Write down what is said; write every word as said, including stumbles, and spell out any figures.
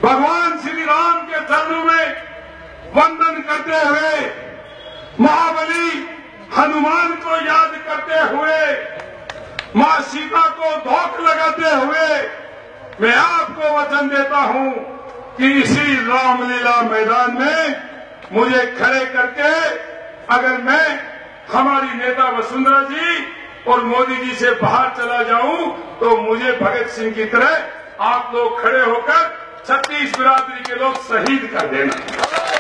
भगवान श्री राम के चरणों में वंदन करते हुए, महाबली हनुमान को याद करते हुए, मां सीता को धोख लगाते हुए मैं आपको वचन देता हूं कि इसी रामलीला मैदान में मुझे खड़े करके अगर मैं हमारी नेता वसुंधरा जी और मोदी जी से बाहर चला जाऊं तो मुझे भगत सिंह की तरह आप लोग खड़े होकर छत्तीस बिरादरी के लोग शहीद कर देना।